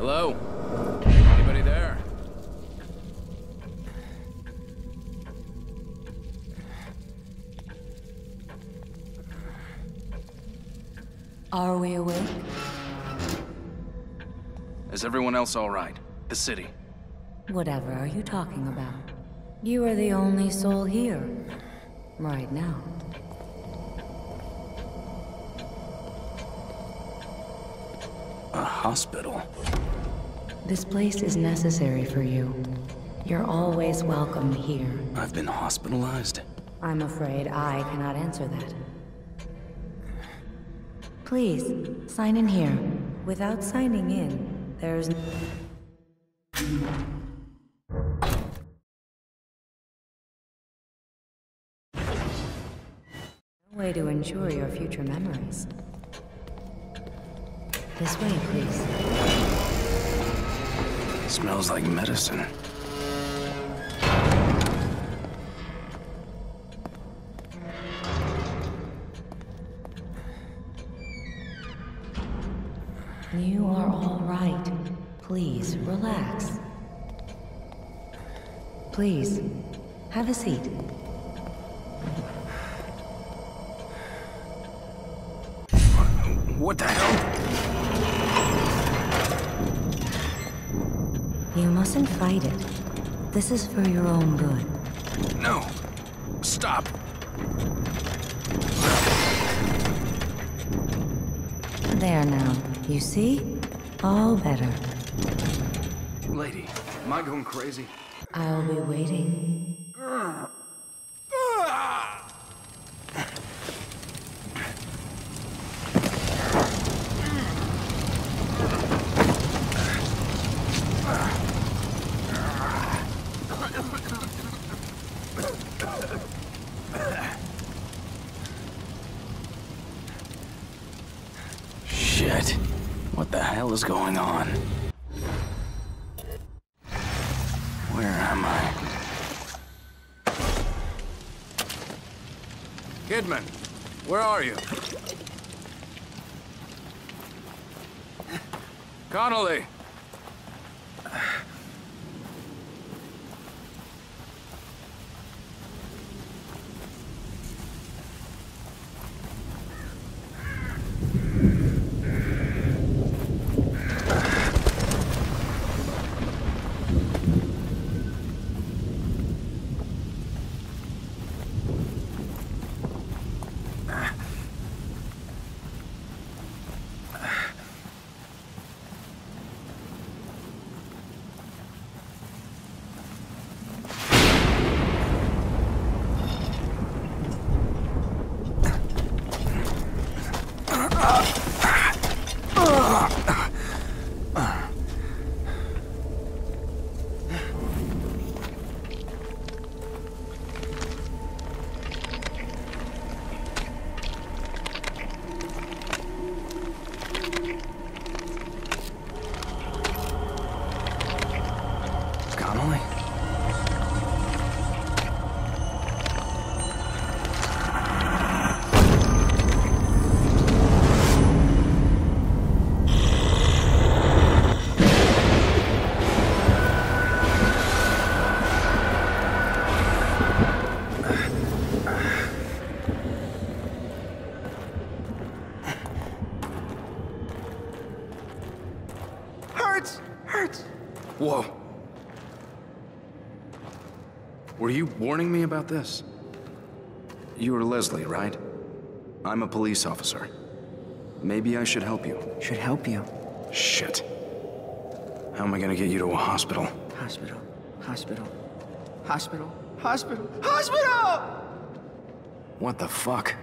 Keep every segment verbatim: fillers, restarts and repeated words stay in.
Hello? Anybody there? Are we awake? Is everyone else all right? The city? Whatever are you talking about? You are the only soul here. Right now. A hospital? This place is necessary for you. You're always welcome here. I've been hospitalized? I'm afraid I cannot answer that. Please, sign in here. Without signing in, there's no way to ensure your future memories. This way, please. Smells like medicine. You are all right. Please, relax. Please, have a seat. What the hell? You mustn't fight it. This is for your own good. No! Stop! There now. You see? All better. Lady, am I going crazy? I'll be waiting. Shit. What the hell is going on? Where am I? Kidman, where are you? Connolly! Connolly? Hurts! Hurts! Whoa. Were you warning me about this? You are Leslie, right? I'm a police officer. Maybe I should help you. Should help you. Shit. How am I gonna get you to a hospital? Hospital. Hospital. Hospital. Hospital. Hospital! What the fuck?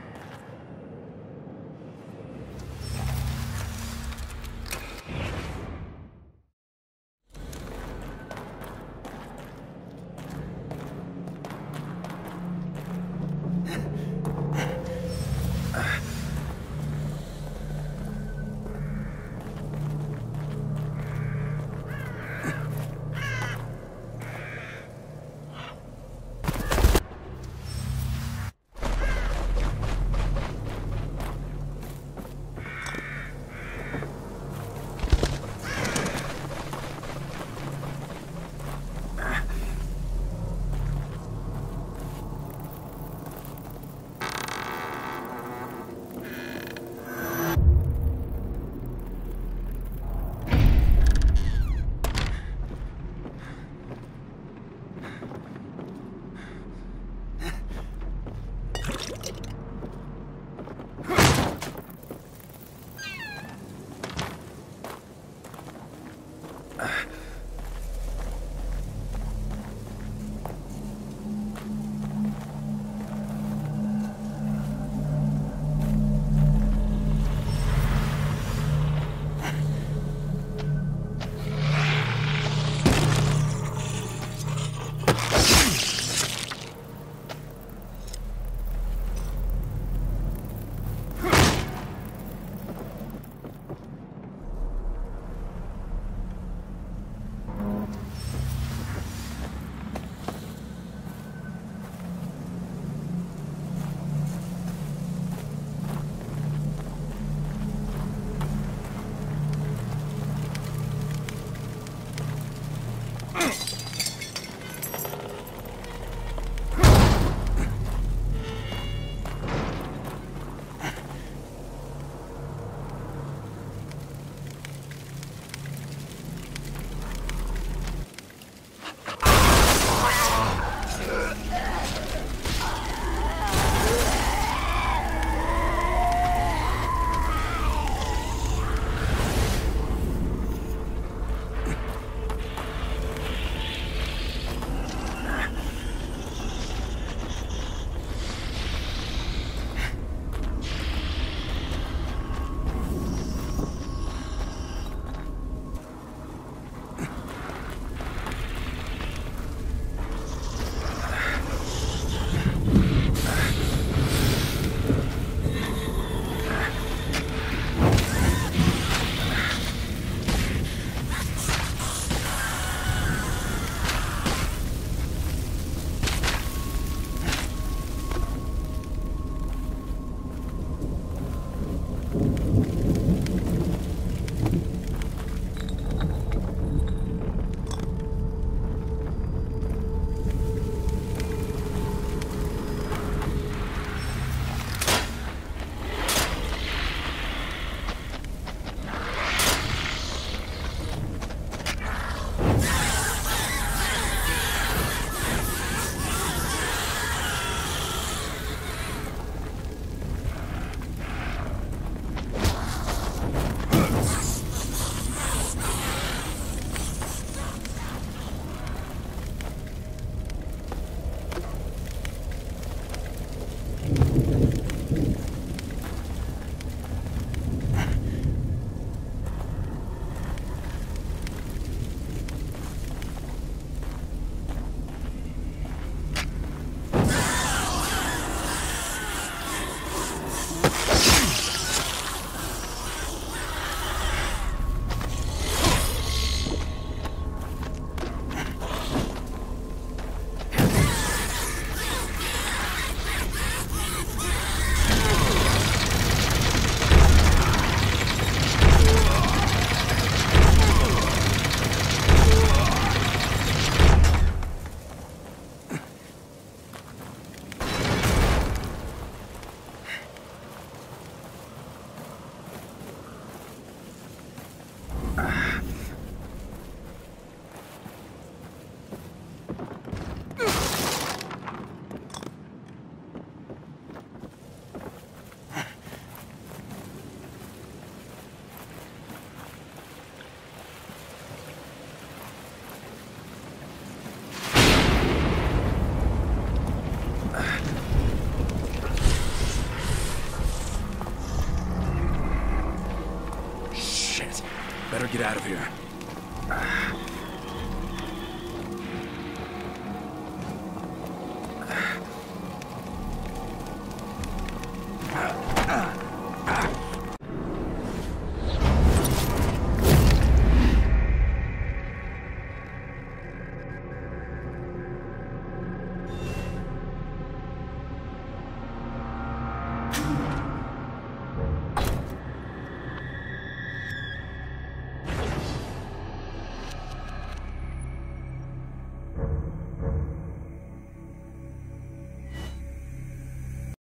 Better get out of here.